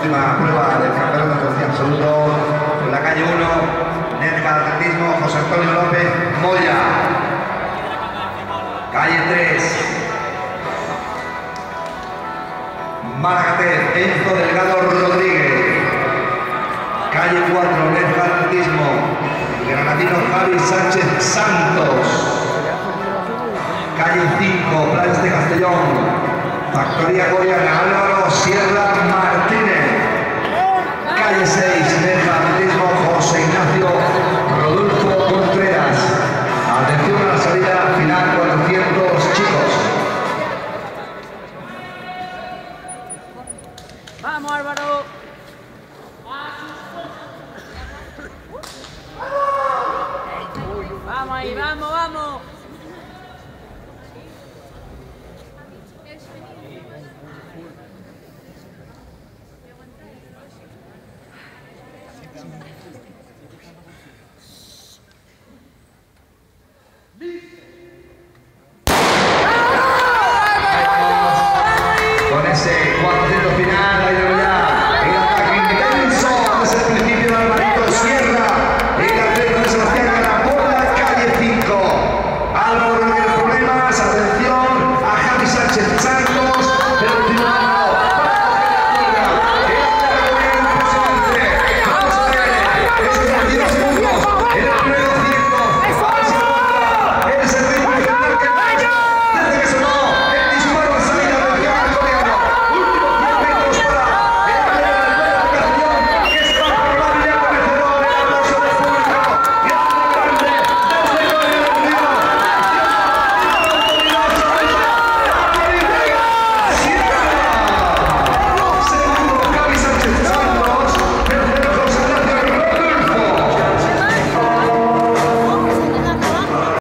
Última prueba del campeonato de absoluto en la calle 1, Nerva Atletismo, José Antonio López Moya. Calle 3, Maragater, Enzo Delgado Rodríguez. Calle 4, Nerva Atletismo, Granadino Javi Sánchez Santos. Calle 5, Planes de Castellón, Factoría Goriana, Álvaro Sierra Martínez. Calle 6, Nerva Atletismo, José Ignacio Rodolfo Contreras. Atención a la salida final, 400 chicos. ¡Vamos, Álvaro! ¡Vamos ahí, vamos, vamos!